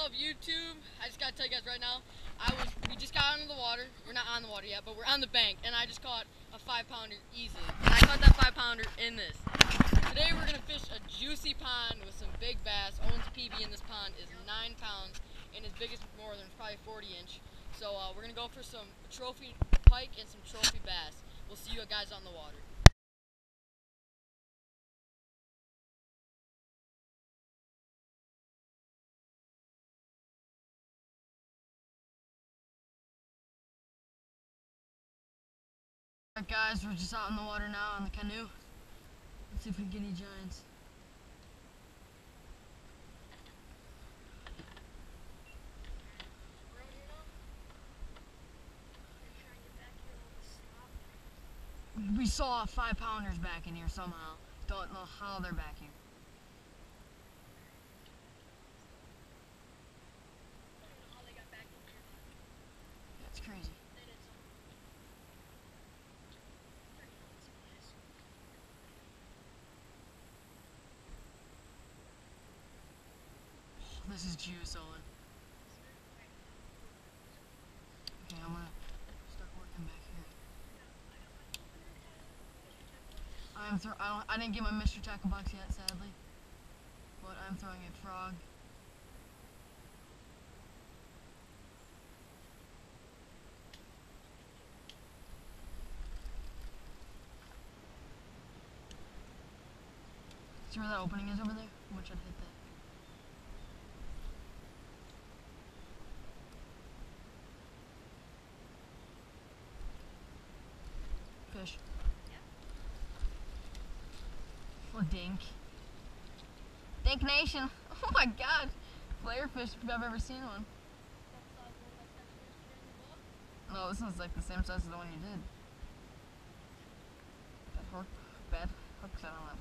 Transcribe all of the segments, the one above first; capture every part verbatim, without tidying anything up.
of YouTube, I just gotta tell you guys right now, I was we just got out of the water. We're not on the water yet, but we're on the bank, and I just caught a five pounder easily. And I caught that five pounder in this. Today we're gonna fish a juicy pond with some big bass. Owen's P B in this pond is nine pounds, and his biggest northern is probably forty inch. So uh, we're gonna go for some trophy pike and some trophy bass. We'll see you guys on the water. Alright guys, we're just out in the water now on the canoe. Let's see if we can get any giants. We saw five pounders back in here somehow. Don't know how they're back here. That's crazy. This is juice, Owen. Okay, I'm gonna start working back here. I'm throw I don't I didn't get my Mister Tackle box yet, sadly. But I'm throwing a frog. See where that opening is over there? Which I'd hit that. Fish. Oh, dink. Dink Nation. Oh my god. Flare fish if I've ever seen one. No, this one's like the same size as the one you did. Bad hook. Bad hooks, I don't know.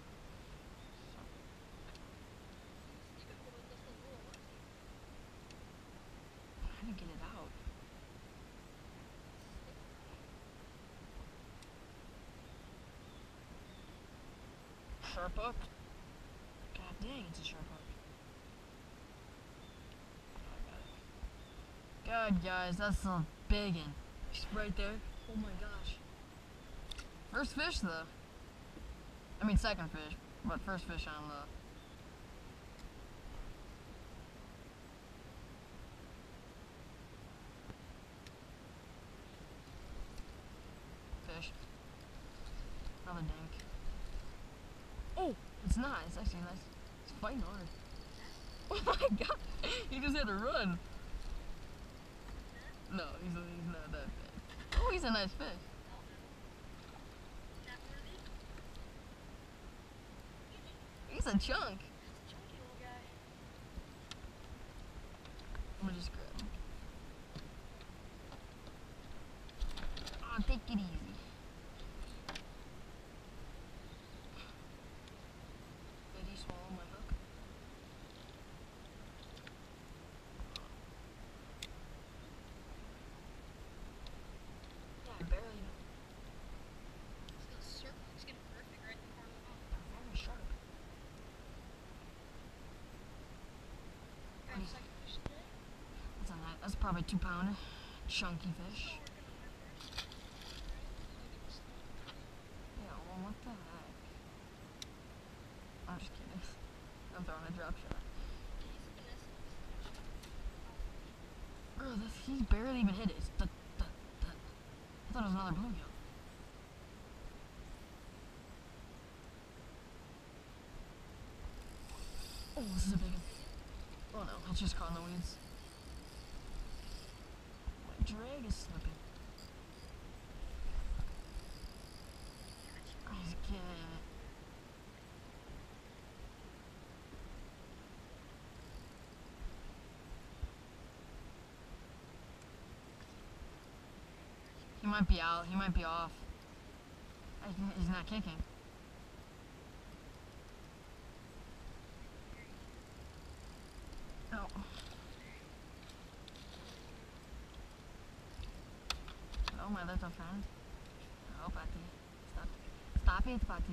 How do you get it out? Sharp hook? God dang, it's a sharp hook. I got it. God, guys, that's a big one. Just right there. Oh my gosh. First fish, though. I mean, second fish, but first fish on the. Fish. Another dink. Oh, it's not. It's actually nice. It's fighting hard. Oh my god! He just had to run. No, he's, he's not that bad. Oh, he's a nice fish. He's a chunk. I'm gonna just grab him. Oh, take it easy. That's a nice, that's probably a two pounder. Chunky fish. Yeah, well, what the heck? I'm just kidding. I'm throwing a drop shot. Bro, this, he's barely even hit it. It's the, the, the. I thought it was another bluegill. Oh, this is a big one. Oh no, it's just caught in the weeds. My drag is slipping. He's getting it. He might be out, he might be off. He's not kicking. No. Oh, my little friend. Oh, Patty. Stop. Stop it, Patty.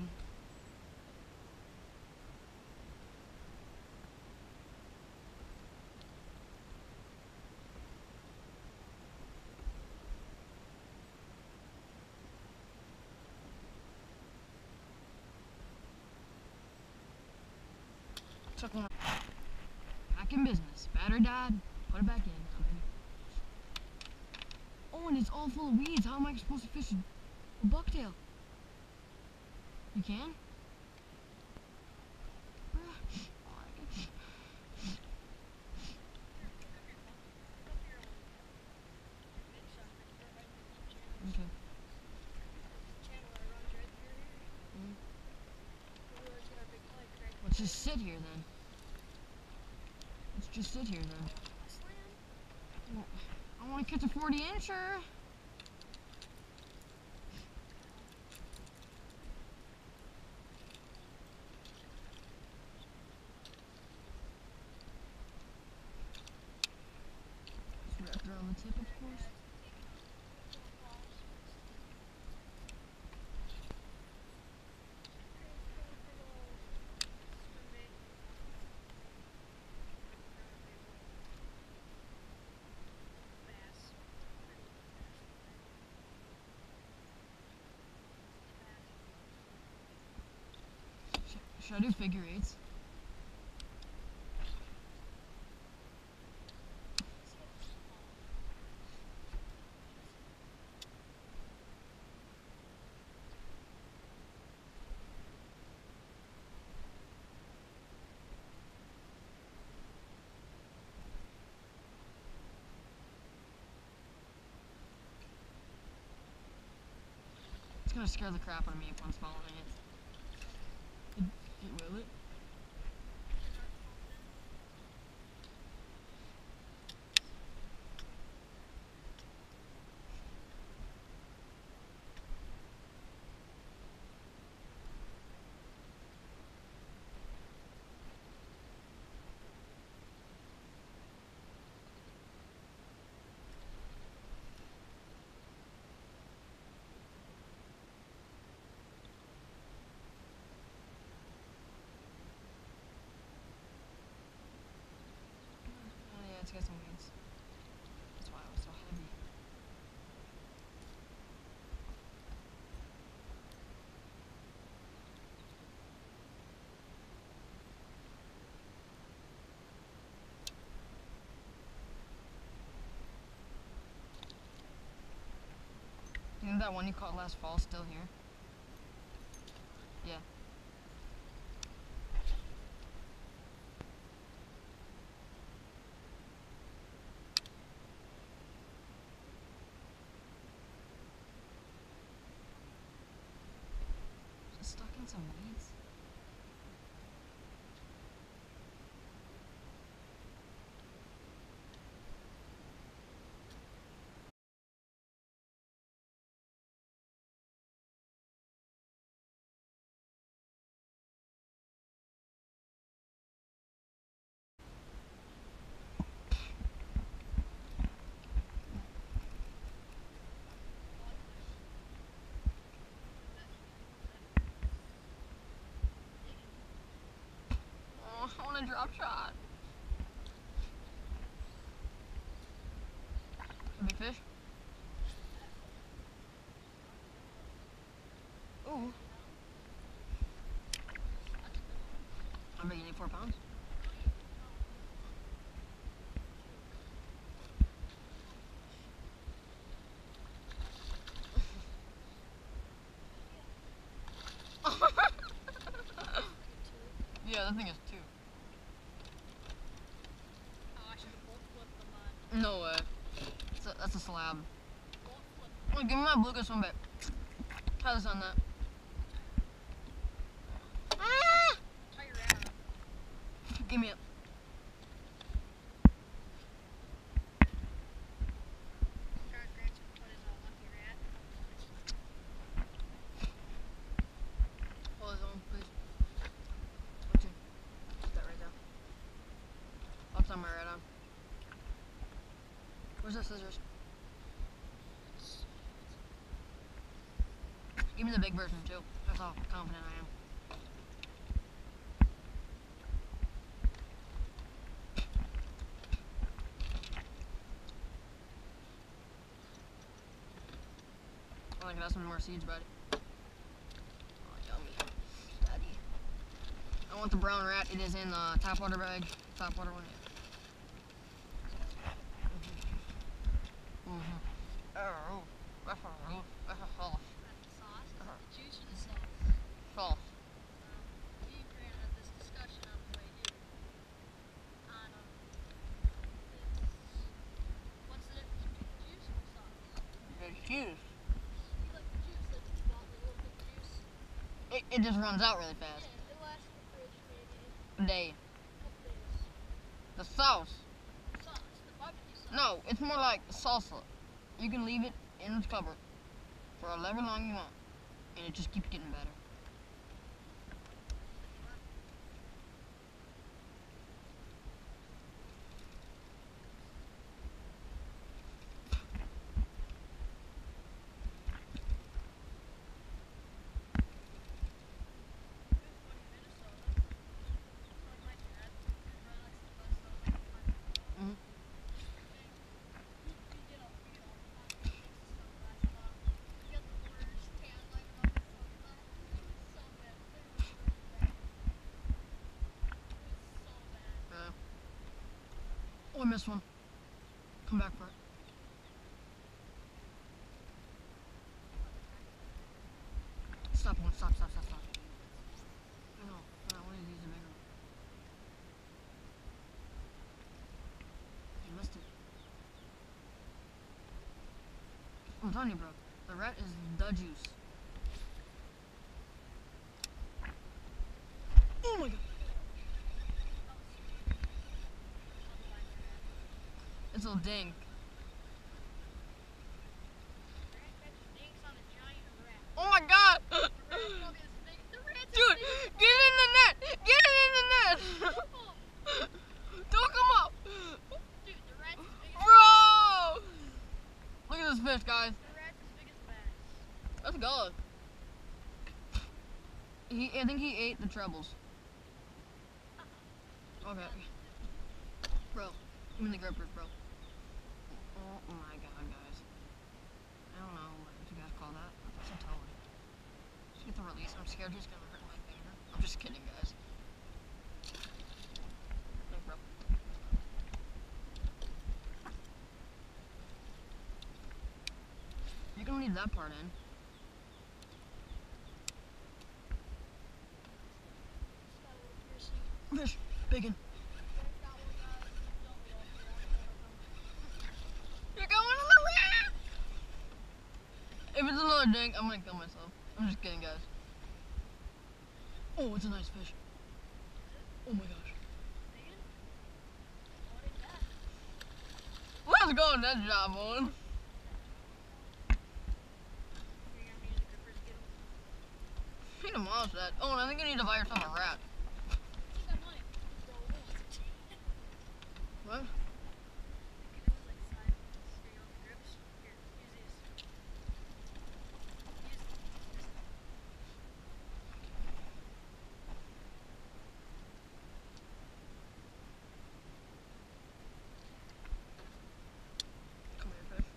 Took one. Back in business. Battery died. Put it back in. Oh, and it's all full of weeds. How am I supposed to fish a bucktail? You can? Okay. Mm. Let's just sit here then. Let's just sit here then. Well, I want to catch a forty incher. Just wrapped around the tip, of course. Should I do figure eights? It's gonna scare the crap out of me if one's following it. It, it will it? It's got some weeds. That's why it was so heavy. You know that one you caught last fall still here? Yeah. Stuck in some weeds. I want a drop shot. A big fish? Ooh. I'm making it four pounds. Yeah, that thing is two. No way. That's a, that's a slab. Oh, give me my bluegill swim bait. Try this on that. Ah! Give me it. Hold his own, please. Okay. Put that right there. I'll tie my right arm. Where's the scissors? Give me the big version too. That's how confident I am. Oh, I can have some more seeds, buddy. Oh, yummy. Daddy. I want the brown rat, it is in the tap water bag. Tap water one. Mm-hmm. Oh, that's a sauce. That's the sauce? Uh-huh. The juice or the sauce? Sauce. Um, me and Grant had this discussion on the way here. On, um, it's, what's the difference between the juice and the sauce? The juice. You like the juice, like the bottle, the little bit of juice? It, it just runs out really fast. Yeah, it lasts in the fridge maybe A day. a couple days. The sauce. Sauce, the barbecue sauce. No, it's more like salsa. You can leave it in the cupboard for however long you want, and it just keeps getting better. Mhm. Uh, oh, I missed one. Come back for it. Stop one. Stop, stop, stop, stop. I know. I want to use the bigger one. You missed it. I'm telling you, bro. The rat is the juice. Oh my god. It's a dink. Oh my god! Dude, get it in the net! Get it in the net! Don't come up! Bro! Look at this fish, guys. Let's go. He, I think he ate the trebles. Okay. Bro, give me the grippers, bro. Oh my god, guys. I don't know what you guys call that. That's a towel. Just get the release. I'm scared he's gonna hurt my finger. I'm just kidding, guys. Thanks, bro. You're gonna leave that part in. Fish, bacon. You're going in the rat! If it's another dink, I'm gonna kill myself. I'm just kidding, guys. Oh, it's a nice fish. Oh my gosh. Let's go, that job, on. You need to demolish that. Oh, and I think you need to buy yourself a rat. What? Come here, fish.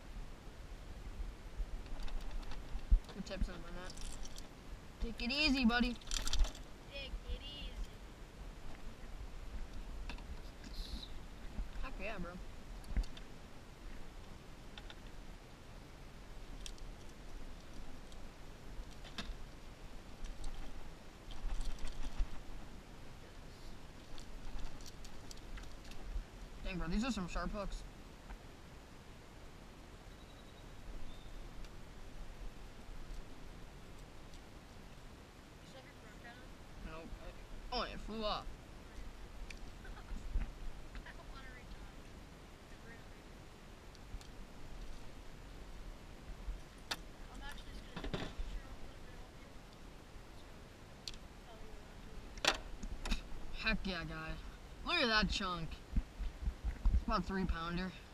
Good tips on that. Take it easy, buddy. Take it easy. Heck yeah, bro. Dang, bro, these are some sharp hooks. Nope. Oh, and it flew off. Heck yeah, guys. Look at that chunk. It's about a three pounder.